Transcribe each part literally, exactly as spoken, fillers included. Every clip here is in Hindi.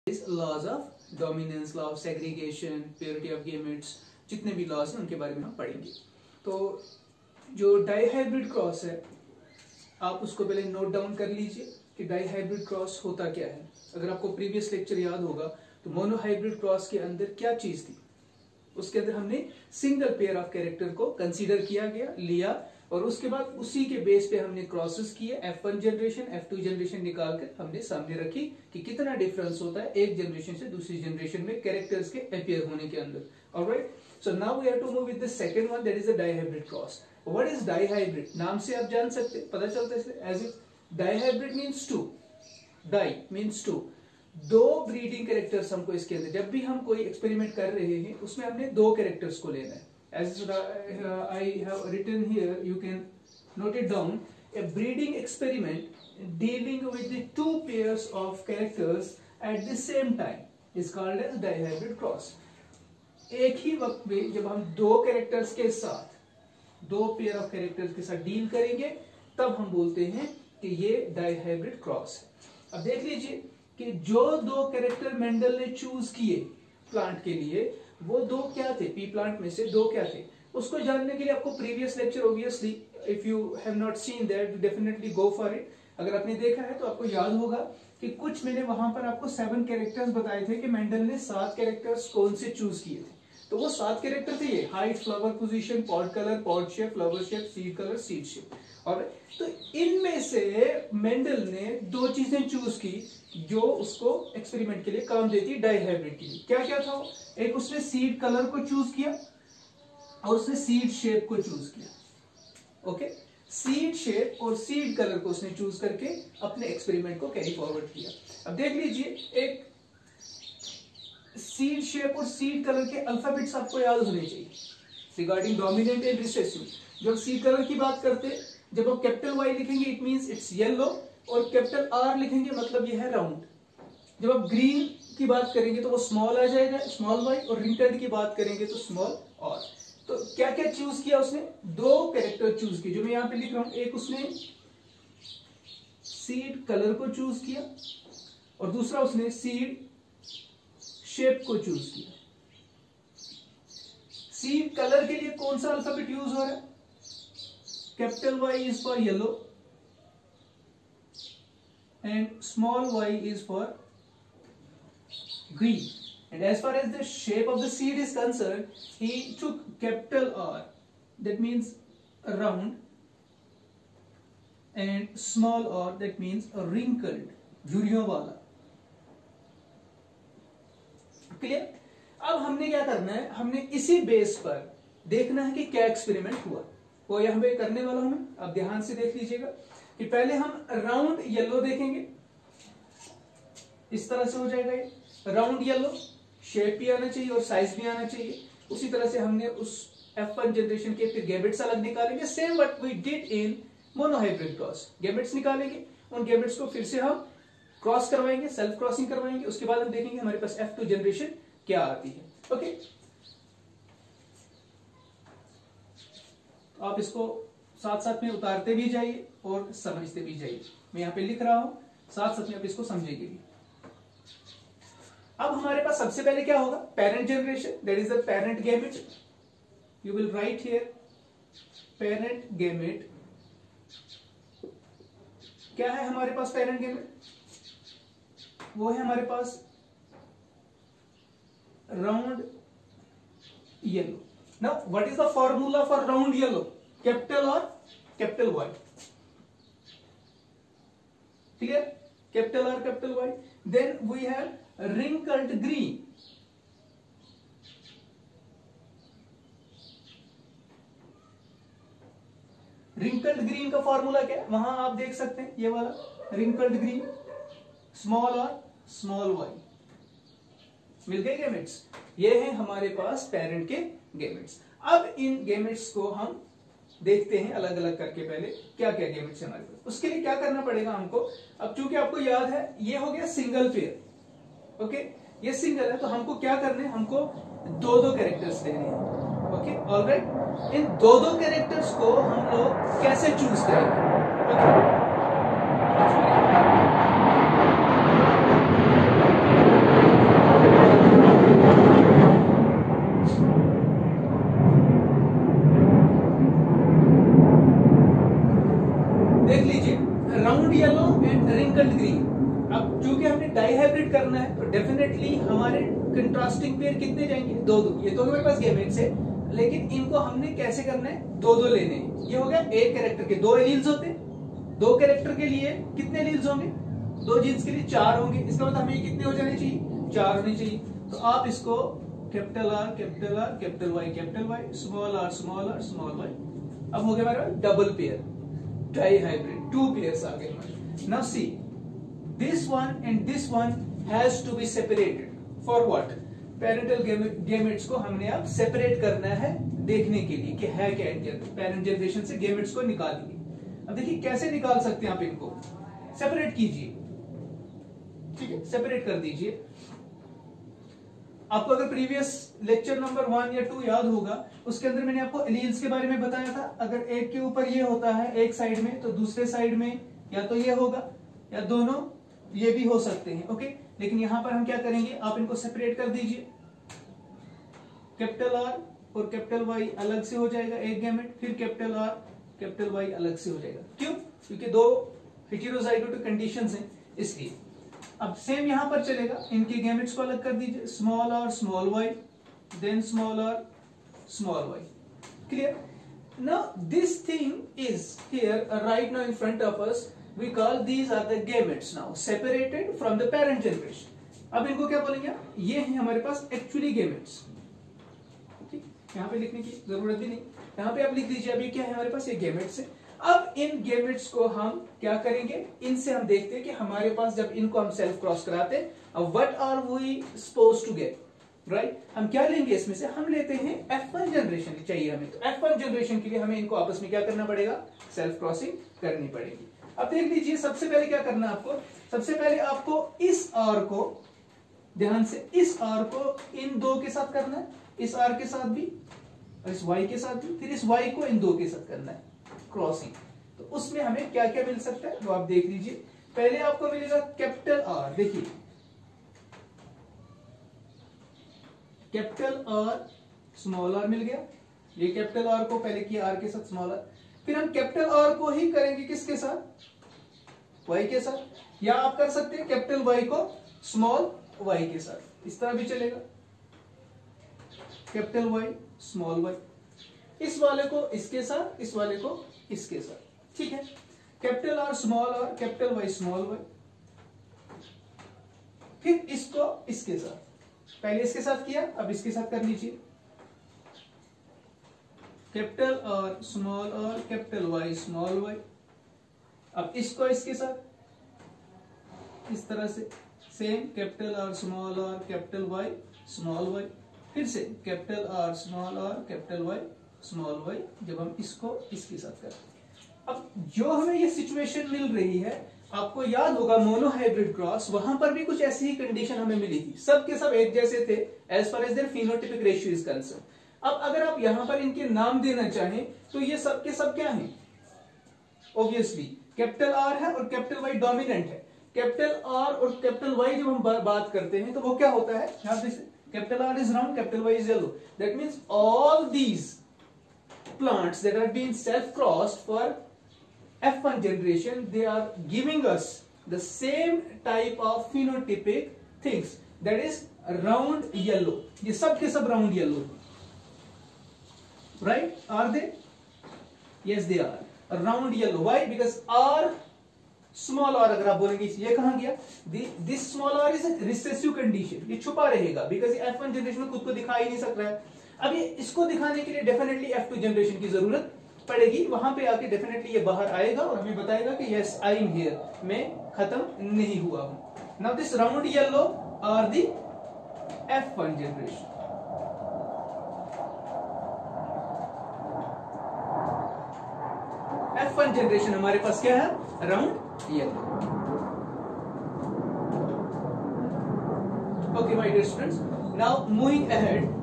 Laws of dominance, law of segregation, purity of gametes, जितने भी लॉज हैं उनके बारे में हम पढ़ेंगे। तो जो डाइहाइब्रिड क्रॉस है आप उसको पहले नोट डाउन कर लीजिए कि डाइहाइब्रिड क्रॉस होता क्या है। अगर आपको प्रीवियस लेक्चर याद होगा तो मोनोहाइब्रिड क्रॉस के अंदर क्या चीज थी, उसके अंदर हमने सिंगल पेयर ऑफ कैरेक्टर को कंसीडर किया गया लिया और उसके बाद उसी के बेस पे हमने क्रॉसेस किए, F one generation F two generation निकालकर हमने सामने रखी कि कितना डिफरेंस होता है एक जनरेशन से दूसरी जनरेशन में कैरेक्टर्स के अपीयर होने के अंदर। Alright, so now we have to move with the second one, that is the dihybrid cross. What is dihybrid? नाम से आप जान सकते हैं, पता चलता है as if dihybrid means two, di means two, दो ब्रीडिंग कैरेक्टर्स हमको इसके अंदर, जब भी हम कोई एक्सपेरिमेंट कर रहे हैं उसमें हमने दो कैरेक्टर्स को लेना है। As uh, I have written here, you can note it down. A breeding experiment dealing with the two pairs of characters at the same time is called as dihybrid cross. एक ही वक्त में जब हम दो कैरेक्टर्स के साथ, दो पेयर ऑफ कैरेक्टर्स के साथ डील करेंगे तब हम बोलते हैं कि ये डाइहाइब्रिड क्रॉस है। अब देख लीजिए कि जो दो कैरेक्टर मेंडल ने चूज किए प्लांट के लिए, वो दो क्या थे, पी प्लांट में से दो क्या थे, उसको जानने के लिए आपको previous lecture obviously if you have not seen that definitely go for it. अगर आपने देखा है तो आपको याद होगा कि कुछ मैंने वहां पर आपको सेवन कैरेक्टर्स बताए थे कि मेंडल ने सात कैरेक्टर्स कौन से चूज किए थे। तो वो सात कैरेक्टर थे ये, height, flower position, pod colour, pod shape, flower shape, seed colour, seed shape. और तो इनमें से मेंडल ने दो चीजें चूज की जो उसको एक्सपेरिमेंट के लिए काम देती है डाइहाइब्रिड के लिए। क्या क्या था? एक उसने सीड कलर को चूज किया और उसने सीड शेप को चूज किया। ओके, सीड शेप और सीड कलर को उसने चूज करके अपने एक्सपेरिमेंट को कैरी फॉरवर्ड किया। अब देख लीजिए, एक सीड शेप और सीड कलर के अल्फाबेट्स आपको याद होने चाहिए रिगार्डिंग डोमिनेंट एंड रिसेसिव। जब सीड कलर की बात करते, जब आप कैपिटल वाई लिखेंगे इट मींस इट्स येलो, और कैपिटल आर लिखेंगे मतलब ये है राउंड। जब आप ग्रीन की बात करेंगे तो वो स्मॉल आ जाएगा, स्मॉल वाई, और रिंकल्ड की बात करेंगे तो स्मॉल आर। तो क्या क्या चूज किया उसने? दो कैरेक्टर चूज किए जो मैं यहां पे लिख रहा हूं। एक उसने सीड कलर को चूज किया और दूसरा उसने सीड शेप को चूज किया। सीड कलर के लिए कौन सा अल्फाबेट यूज हो रहा है? Capital Y is for yellow and small y is for green. And as far as the shape of the seed is concerned, he took capital R, that means round, and small r, that means wrinkled, झुर्रियों वाला। क्लियर? अब हमने क्या करना है, हमने इसी बेस पर देखना है कि क्या एक्सपेरिमेंट हुआ, वो यहां पे करने वाला हूं मैं। अब ध्यान से देख लीजिएगा कि पहले हम राउंड येलो देखेंगे, इस तरह से हो जाएगा ये राउंड येलो, शेप भी आना चाहिए और साइज भी आना चाहिए। उसी तरह से हमने उस एफ वन जनरेशन के फिर गैमेट्स अलग निकालेंगे, same what we did in monohybrid cross. Gametes निकालेंगे, उन गैमेट्स को फिर से हम क्रॉस करवाएंगे, सेल्फ क्रॉसिंग करवाएंगे, उसके बाद हम देखेंगे हमारे पास एफ टू जनरेशन क्या आती है। ओके, तो आप इसको साथ साथ में उतारते भी जाइए और समझते भी जाइए। मैं यहां पे लिख रहा हूं, साथ साथ में आप इसको समझेंगे भी। अब हमारे पास सबसे पहले क्या होगा? Parent generation, that is the parent gamete. You will write here parent gamete. क्या है हमारे पास पेरेंट गैमेट? वो है हमारे पास round yellow. Now what is the formula for round yellow? Capital R capital Y. Clear? Capital R capital Y. Then we have wrinkled green. wrinkled green का फॉर्मूला क्या है? वहां आप देख सकते हैं ये वाला wrinkled green, small r small Y. मिल गए गैमेट्स। ये है हमारे पास पेरेंट के गैमेट्स। अब इन गैमेट्स को हम देखते हैं अलग अलग करके, पहले क्या क्या गैमेट्स है हमारे पास। उसके लिए क्या करना पड़ेगा हमको? अब चूंकि आपको याद है ये हो गया सिंगल पेयर, ओके okay? ये सिंगल है तो हमको क्या करना है? हमको दो दो कैरेक्टर्स देने हैं। Okay, alright. इन दो दो कैरेक्टर्स को हम लोग कैसे चूज करेंगे? okay? करना है तो डेफिनेटली हमारे कंट्रास्टिंग पेयर कितने जाएंगे, दो दो। ये तो हमारे पास गेमेट्स है, लेकिन इनको हमने कैसे करना है, दो दो लेने हैं। ये हो गया एक कैरेक्टर के दो एलील्स होते हैं, दो कैरेक्टर के लिए कितने एलील्स होंगे, दो जीन्स के लिए चार होंगे। इसका मतलब हमें कितने हो जाने चाहिए, चार होने चाहिए। तो आप इसको capital R capital R capital Y capital Y small R small R small Y, अब हो गया हमारा double pair, dihybrid, two pairs आ गए हमारे। Now see this one and this one has to be separated for what, parental gametes को हमने अब सेपरेट करना है देखने के लिए कि है क्या पेरेंट जनरेशन से गेमेट्स को निकालिए। अब देखिए कैसे निकाल सकते हैं आप, इनको सेपरेट कीजिए, ठीक है, सेपरेट कर दीजिए। आपको अगर प्रीवियस लेक्चर नंबर वन या टू याद होगा, उसके अंदर मैंने आपको एलील्स के बारे में बताया था। अगर एक के ऊपर ये होता है एक साइड में, तो दूसरे साइड में या तो ये होगा या दोनों ये भी हो सकते हैं, ओके। लेकिन यहां पर हम क्या करेंगे, आप इनको सेपरेट कर दीजिए। कैपिटल आर और कैपिटल वाई अलग से हो जाएगा एक गैमेट, फिर कैपिटल आर कैपिटल वाई अलग से हो जाएगा। क्यों, क्योंकि दो हेटेरोजाइगोट कंडीशंस हैं, इसलिए। अब सेम यहां पर चलेगा, इनके गैमेट्स को अलग कर दीजिए, small R small Y then small R small Y, clear. Now this thing is here right now in front of us, we call these are the gametes now separated from the parent generation। अब इनको क्या बोलेंगे, ये हैं हमारे पास एक्चुअली गेमेट्स, ठीक, यहाँ पे लिखने की जरूरत भी नहीं, यहाँ पे आप लिख दीजिए। अभी क्या है हमारे पास, ये गेमेट्स है। अब इन गेमेट्स को हम क्या करेंगे, इनसे हम देखते हैं कि हमारे पास जब इनको हम सेल्फ क्रॉस कराते हैं, अब what are we suppose to get, right. हम क्या लेंगे इसमें से, हम लेते हैं एफ वन जनरेशन चाहिए हमें, तो एफ वन जनरेशन के लिए हमें इनको आपस में क्या करना पड़ेगा, सेल्फ क्रॉसिंग करनी पड़ेगी। अब देख लीजिए, सबसे पहले क्या करना है आपको, सबसे पहले आपको इस आर को, ध्यान से इस आर को इन दो के साथ करना है, इस आर के साथ भी और इस वाई के साथ भी, फिर इस वाई को इन दो के साथ करना है क्रॉसिंग। तो उसमें हमें क्या क्या मिल सकता है, तो आप देख लीजिए। पहले आपको मिलेगा कैपिटल आर, देखिए कैपिटल आर स्मॉल आर मिल गया, ये कैपिटल आर को पहले किया आर के साथ स्मॉल आर, फिर हम कैपिटल आर को ही करेंगे किसके साथ, वाई के साथ, या आप कर सकते हैं कैपिटल वाई को स्मॉल वाई के साथ, इस तरह भी चलेगा, कैपिटल वाई स्मॉल वाई, इस वाले को इसके साथ, इस वाले को इसके साथ, ठीक है। Capital R small R capital Y small Y, फिर इसको इसके साथ, पहले इसके साथ किया, अब इसके साथ कर लीजिए, capital R small R capital Y small Y, अब इसको इसके साथ इस तरह से same, capital R small R capital Y small Y, फिर से capital R small R capital Y small Y, जब हम इसको इसके साथ करते हैं। अब जो हमें ये सिचुएशन मिल रही है, आपको याद होगा मोनो हाइब्रिड क्रॉस, वहां पर भी कुछ ऐसी ही कंडीशन हमें मिली थी, सब के सब एक जैसे थे as far as their phenotypic ratio is concern. अब अगर आप यहां पर इनके नाम देना चाहें, तो ये सब के सब क्या हैं, ऑब्वियसली कैपिटल आर है और कैपिटल वाई डोमिनेंट है। कैपिटल आर और कैपिटल वाई जब हम बात करते हैं, तो वो क्या होता है, यहां पे capital R is round capital Y is yellow, that means all these plants that are being self crossed for F one generation, they are giving us the same type of phenotypic things, that is round yellow, ये सब के सब round yellow, right? Are they? Yes they are round yellow. Why? Because R small r अगर आप बोलेंगे, ये कहां गया, this small r is a recessive condition, ये छुपा रहेगा, because F one generation में खुद को दिखा ही नहीं सक रहा है। अब ये इसको दिखाने के लिए डेफिनेटली एफ टू जनरेशन की जरूरत पड़ेगी, वहां पे आके डेफिनेटली ये बाहर आएगा और हमें बताएगा कि यस आई एम हियर, मैं खत्म नहीं हुआ हूं। Now this round yellow are the F one generation. F one generation हमारे पास क्या है, round yellow. Okay my dear students, now moving ahead,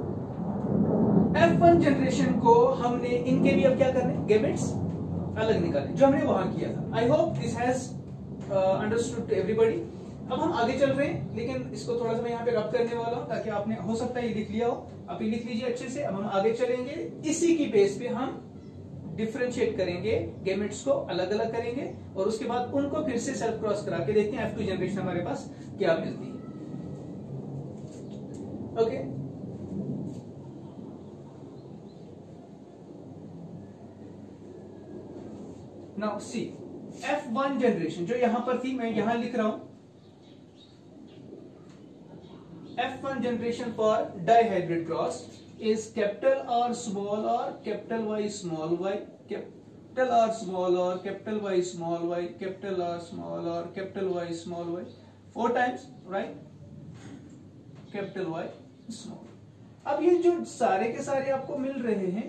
F one generation को हमने इनके भी अब क्या करने, गेमेट्स अलग निकाले, जो हमने वहां किया था। I hope this has understood to everybody. अब हम आगे चल रहे हैं, लेकिन इसको थोड़ा सा मैं यहाँ पे रब करने वाला हूँ, ताकि आपने हो सकता है ये लिख लिया हो, आप ये लिख लीजिए अच्छे से। अब हम आगे चलेंगे, इसी की बेस पे हम डिफरेंशिएट करेंगे, गेमेट्स को अलग अलग करेंगे, और उसके बाद उनको फिर से सेल्फ क्रॉस करा के देखते हैं एफ टू जनरेशन हमारे पास क्या मिलती है। Okay, now see F one generation जो यहां पर थी, मैं यहां लिख रहा हूं F one generation for dihybrid cross is capital R small r, capital Y small y, capital R small r, capital Y small y, capital R small r, capital Y small y, four times, right? capital Y small. अब ये जो सारे के सारे आपको मिल रहे हैं,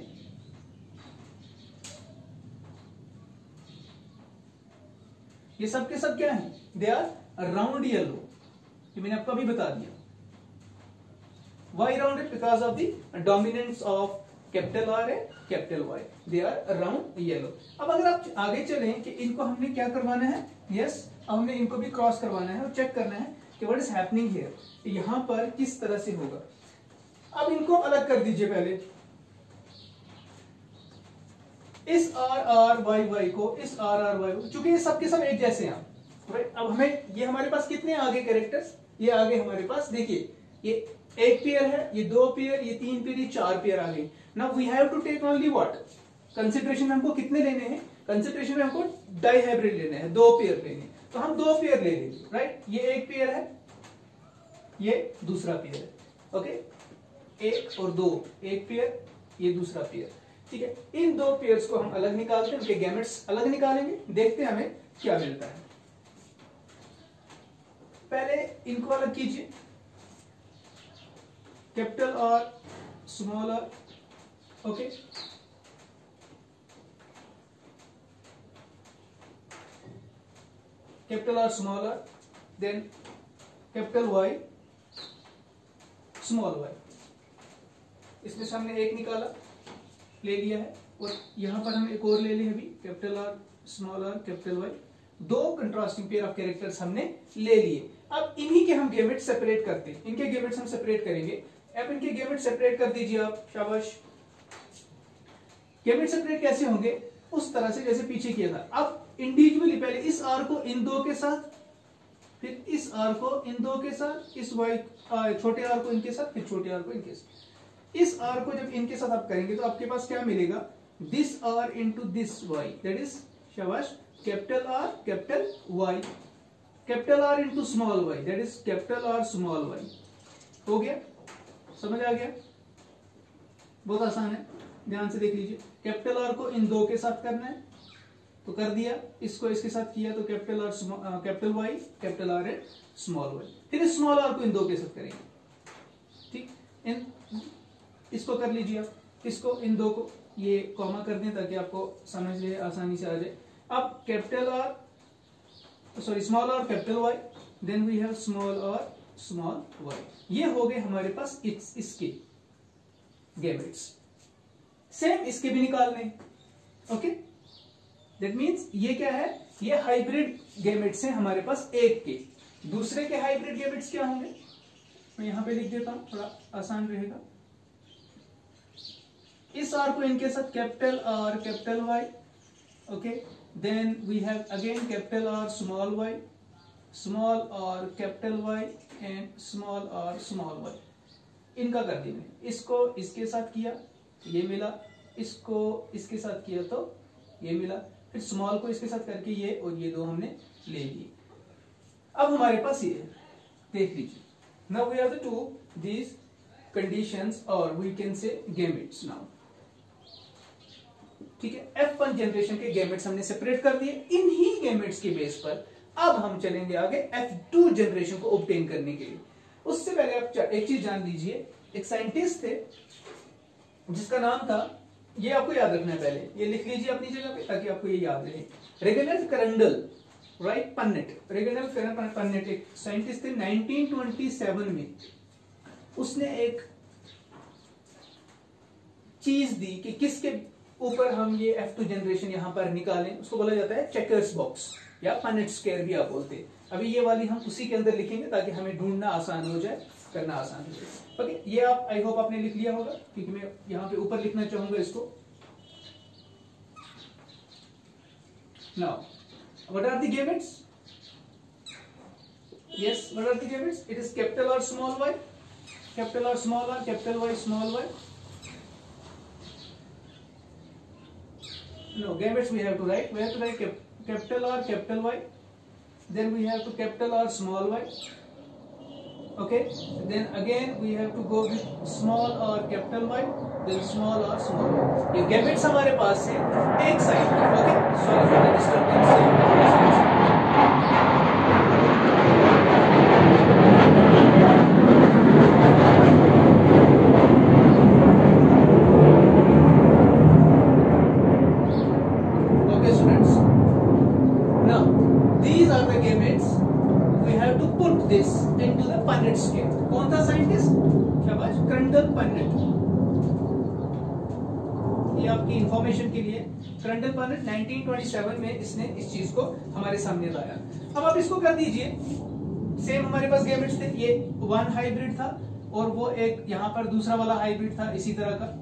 ये सब के सब क्या है? दे आर राउंड येलो, ये मैंने आपको अभी बता दिया. Why rounded? Because of the dominance of capital R and capital Y. They are round yellow. अब अगर आप आगे चलें कि इनको हमने क्या करवाना है, yes, अब हमें इनको भी क्रॉस करवाना है और चेक करना है कि what is happening here, यहाँ पर किस तरह से होगा. अब इनको अलग कर दीजिए पहले, इस R R Y Y को, इस R R Y को, चूंकि ये सबके सब एक जैसे हैं, राइट. अब हमें ये हमारे पास कितने आगे कैरेक्टर्स, ये आगे हमारे पास देखिए, ये एक पेयर है, ये दो पेयर, ये तीन पेयर, ये चार पेयर आ गए. Now we have to take only what, consideration में हमको कितने लेने हैं, कंसीडरेशन में हमको डाइहाइब्रिड लेने हैं, दो पेयर लेने हैं, तो हम दो पेयर ले लेंगे, राइट. ये एक पेयर है, ये दूसरा पेयर है, ओके. एक और दो, एक पेयर, ये दूसरा पेयर, ठीक है. इन दो पेयर्स को हम अलग निकालते हैं, उनके गैमेट्स अलग निकालेंगे, देखते हैं हमें क्या मिलता है. पहले इनको अलग कीजिए, capital R small r, okay. Capital R small r, then capital Y small y. इसमें से हमने एक निकाला, ले लिया है, और यहां पर हम एक और ले लें अभी, capital R small r capital Y. दो कंट्रास्टिंग पेयर ऑफ कैरेक्टर्स हमने ले लिए. अब इन्हीं के हम गेमेट सेपरेट करते हैं, इनके गेमेट्स हम सेपरेट करेंगे. अब इनके गेमेट सेपरेट कर दीजिए आप, शाबाश. गेमेट सेपरेट कैसे होंगे, उस तरह से जैसे पीछे किया था. अब इंडिविजुअली पहले इस R को इन दो के साथ, फिर इस R को इन दो के साथ, इस Y छोटे R को इनके साथ, फिर छोटे R को इनके साथ. इस R को जब इनके साथ आप करेंगे तो आपके पास क्या मिलेगा, this R into this Y, that is, शाबाश, capital R capital Y, capital R into small y, that is capital R small y. हो गया, समझ आ गया, बहुत आसान है, ध्यान से देख लीजिए. कैपिटल R को इन दो के साथ करना है तो कर दिया, इसको इसके साथ किया तो capital R capital Y capital R and small y. फिर इस स्मॉल r को इन दो के साथ करेंगे, ठीक. इन इसको कर लीजिए आप, इसको इन दो को ये कॉमा कर दें ताकि आपको समझ ले आसानी से आ जाए. अब capital R sorry small r capital Y, then we have small r small y. ये हो गए हमारे पास इस, इसके गैमेट्स. सेम इसके भी निकालने, ओके. दैट मींस ये क्या है, ये हाइब्रिड गैमेट्स हैं हमारे पास एक के. दूसरे के हाइब्रिड गैमेट्स क्या होंगे, मैं यहां पे लिख देता हूं, थोड़ा आसान रहेगा. इस R को इनके साथ capital R capital Y, okay. Then we have again capital R small y, small r capital Y and small r small y. इनका कर दिया मैंने, इसको इसके साथ किया ये मिला, इसको इसके साथ किया तो ये मिला, फिर स्मॉल को इसके साथ करके ये और ये दो हमने ले लिए. अब हमारे पास ये देख लीजिए, now we have the two these conditions और we can say gametes now, ठीक है. एफ वन जनरेशन के गैमेट्स हमने सेपरेट कर दिए. इन्हीं गैमेट्स के बेस पर अब हम चलेंगे आगे एफ टू जनरेशन को ऑब्टेन करने के लिए. उससे पहले आप एक चीज जान लीजिए, एक साइंटिस्ट थे जिसका नाम था, ये आपको याद रखना है, पहले ये लिख लीजिए अपनी जगह पे ताकि आपको ये याद रहे, Reginald Crundall, right, Punnett. Reginald Punnett एक साइंटिस्ट थे. नाइनटीन ट्वेंटी सेवन में उसने एक चीज दी कि किसके ऊपर हम ये एफ टू जनरेशन यहां पर निकालें. उसको बोला जाता है चेकर्स बॉक्स या पन्नेट स्क्वायर भी आप बोलते हैं. अभी ये वाली हम उसी के अंदर लिखेंगे ताकि हमें ढूंढना आसान हो जाए, करना आसान हो जाए, ओके. ये आप आई होप आपने लिख लिया होगा, क्योंकि मैं यहां पे ऊपर लिखना चाहूंगा इसको. Now what are the gametes, yes, what are the gametes? It is capital R small y, capital R, small r, capital Y, small y. No, gametes we have to write. We have to write cap capital R, capital Y. Then we have to capital R, small y. Okay. Then again we have to go with small r, capital Y. Then small r, small y. ये gametes हमारे पास है एक साइड में. Okay. Sorry for the disturbance. This into the Punnett scale. कौन था साइंटिस्ट? शाबाश, क्रंडल पन्नेट. ये आपकी इंफॉर्मेशन के लिए. Crundall Punnett nineteen twenty seven में इसने इस चीज को हमारे सामने लाया. अब आप इसको कर दीजिए. सेम हमारे पास गैमेट्स थे. ये वन हाइब्रिड था और वो एक यहाँ पर दूसरा वाला हाइब्रिड था इसी तरह का.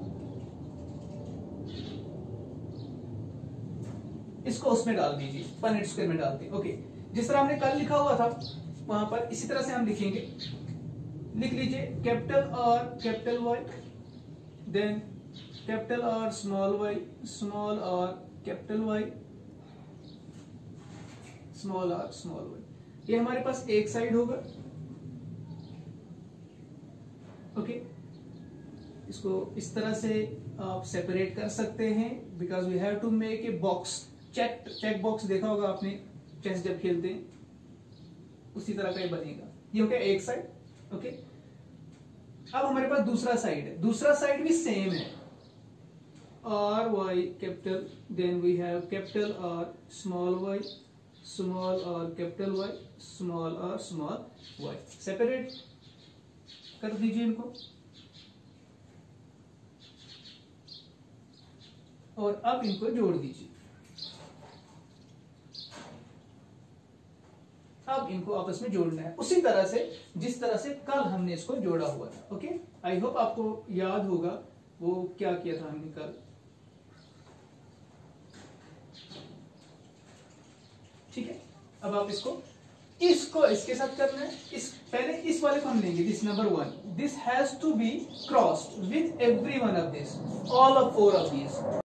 इसको उसमें डाल दीजिए, पन्नेट स्क्वायर में डाल दीजिए. ओके, जिस तरह हमने कल लिखा हुआ था वहां पर इसी तरह से हम लिखेंगे. लिख लीजिए capital R, capital Y, then capital R, small Y, small R, capital Y, small R, small Y. ये हमारे पास एक साइड होगा. ओके, इसको इस तरह से आप सेपरेट कर सकते हैं because we have to make a box. Check check box देखा होगा आपने चेस जब खेलते हैं, उसी तरह का ये बनेगा. ये हो गया एक साइड. ओके, अब हमारे पास दूसरा साइड है. दूसरा साइड भी सेम है. R Y capital, then we have capital R, small Y, small R, capital Y, small R, small Y. Separate कर दीजिए इनको. और अब इनको जोड़ दीजिए. अब इनको आपस में जोड़ना है उसी तरह से जिस तरह से कल हमने इसको जोड़ा हुआ था. ओके, आई होप आपको याद होगा वो क्या किया था हमने कल. ठीक है, अब आप इसको इसको इसके साथ करना है. इस पहले इस वाले को हम लेंगे. This number one, this has to be crossed with every one of this, all of four of these.